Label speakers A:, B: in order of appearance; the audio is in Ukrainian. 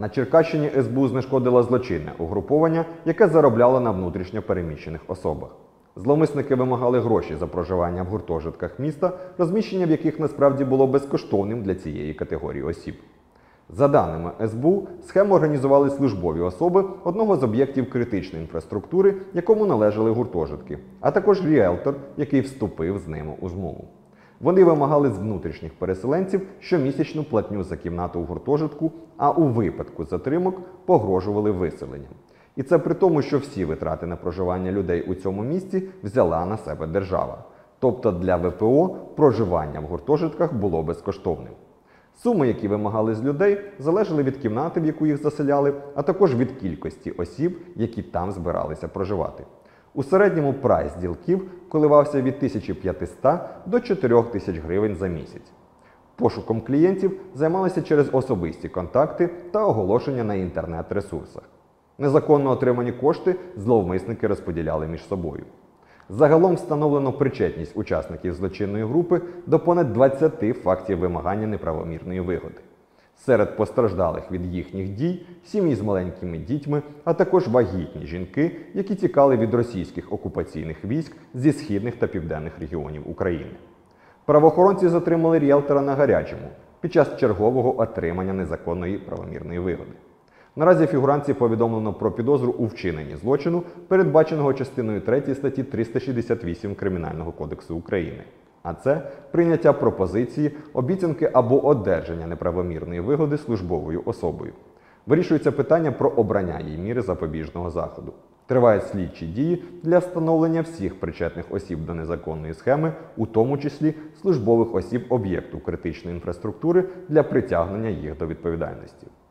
A: На Черкащині СБУ знешкодила злочинне угруповання, яке заробляло на внутрішньо переміщених особах. Зловмисники вимагали гроші за проживання в гуртожитках міста, розміщення в яких насправді було безкоштовним для цієї категорії осіб. За даними СБУ, схему організували службові особи одного з об'єктів критичної інфраструктури, якому належали гуртожитки, а також ріелтор, який вступив з ними у змову. Вони вимагали з внутрішніх переселенців щомісячну платню за кімнату у гуртожитку, а у випадку затримок погрожували виселенням. І це при тому, що всі витрати на проживання людей у цьому місті взяла на себе держава. Тобто для ВПО проживання в гуртожитках було безкоштовним. Суми, які вимагали з людей, залежали від кімнати, в яку їх заселяли, а також від кількості осіб, які там збиралися проживати. У середньому прайс ділків коливався від 1500 до 4000 гривень за місяць. Пошуком клієнтів займалися через особисті контакти та оголошення на інтернет-ресурсах. Незаконно отримані кошти зловмисники розподіляли між собою. Загалом встановлено причетність учасників злочинної групи до понад 20 фактів вимагання неправомірної вигоди. Серед постраждалих від їхніх дій – сім'ї з маленькими дітьми, а також вагітні жінки, які тікали від російських окупаційних військ зі східних та південних регіонів України. Правоохоронці затримали ріелтора на гарячому під час чергового отримання незаконної правомірної вигоди. Наразі фігурантці повідомлено про підозру у вчиненні злочину, передбаченого частиною 3 статті 368 Кримінального кодексу України. А це прийняття пропозиції, обіцянки або одержання неправомірної вигоди службовою особою. Вирішується питання про обрання їй міри запобіжного заходу. Тривають слідчі дії для встановлення всіх причетних осіб до незаконної схеми, у тому числі службових осіб об'єкту критичної інфраструктури, для притягнення їх до відповідальності.